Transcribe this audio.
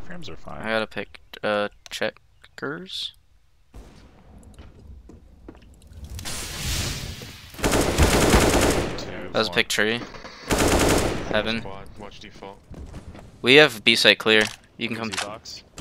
frames are fine. I gotta pick checkers. That was a pick tree. Heaven. Squad, watch default. We have B site clear. You can come. Box.